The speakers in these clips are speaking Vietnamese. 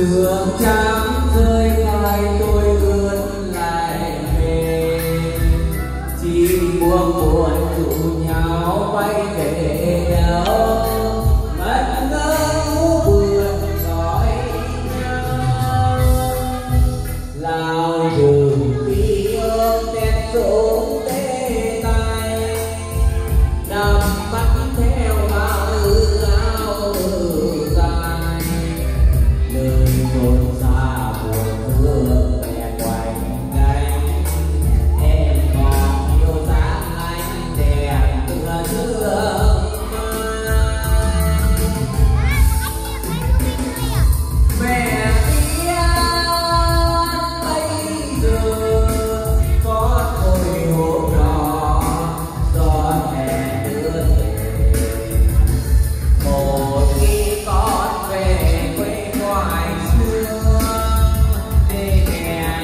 sương trắng rơi vai tôi ướt lại về, chim buông buồn rủ nhau bay về đâu mất ngỡ buồn gọi nhau. Lao đường khi ôm đèn rỗ tê tay, nằm mắt theo bao áo dài, nơi chốn xa buồn thương bè quanh cánh. Em còn yêu dáng anh đẹp tựa sương mai. Mẹ biết bây giờ có hồi hộp đó gió hè đưa về, một khi con về quê ngoại xưa để nghe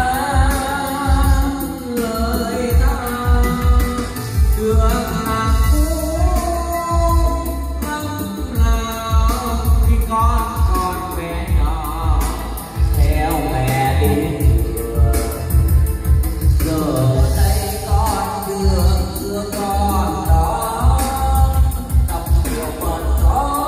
nhắn lời ta thương hàng cũ năm nào khi con còn bé nhỏ theo mẹ đi đường. Giờ đây con đường xưa con đó đọc nhiều phần đó.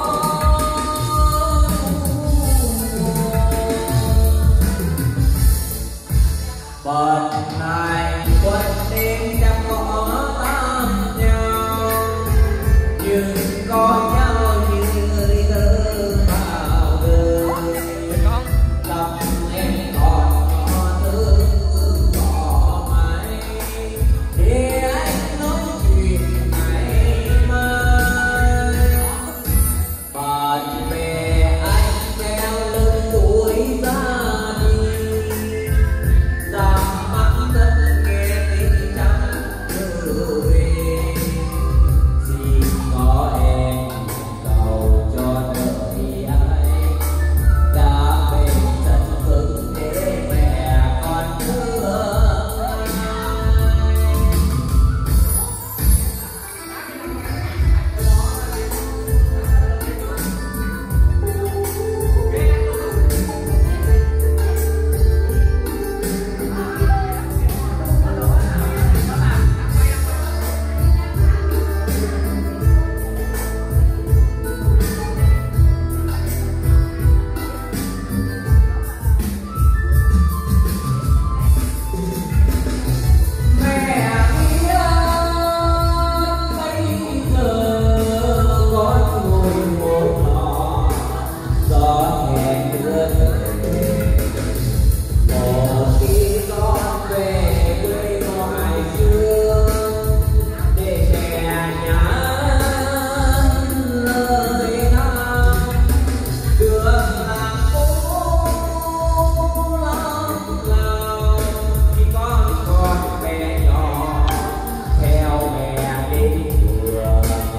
Bật này quên đêm chẳng có tan nhau, nhưng có nhau như người thơ vào đời. Lòng em còn có thương có mãi để anh nói chuyện ngày mai. Bạn bè anh treo lưng tuổi ra đi, rằng mắt thân nghe tiếng trắng trở về. Xin có em cầu cho đời ai đã bên chân vững để mẹ con thương ai. Mẹ biết bây giờ con ngồi một lò gió hè đưa về, một khi con về quê ngoại xưa để mẹ nhắn lời tha. Đường làng phố lắm nào khi con còn bé nhỏ theo mẹ đi đường.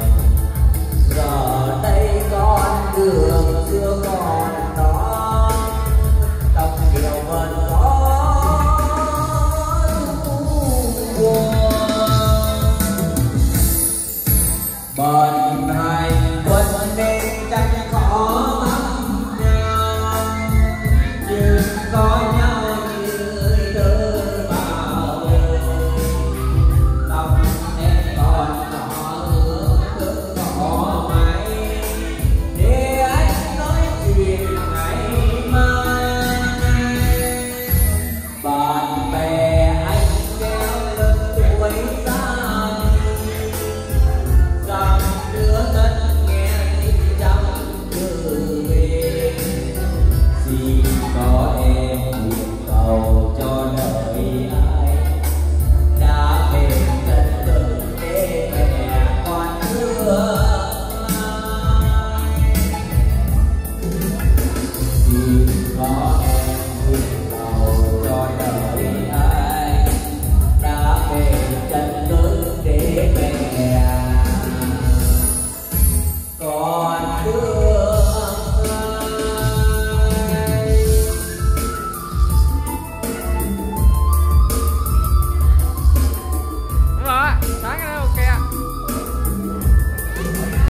Giờ đây con đường xưa còn đó đọc nhiều vần gió buồn. Bận hành quân nên chẳng có thăm nhau, nhưng có nhau như người thơ vào đời. Lòng em còn có ước ước có mãi để anh nói chuyện ngày mai. Bạn bè anh kéo lưng tuổi ra đi, rằng đứa thân nghe tiếng trắng trở về. Xin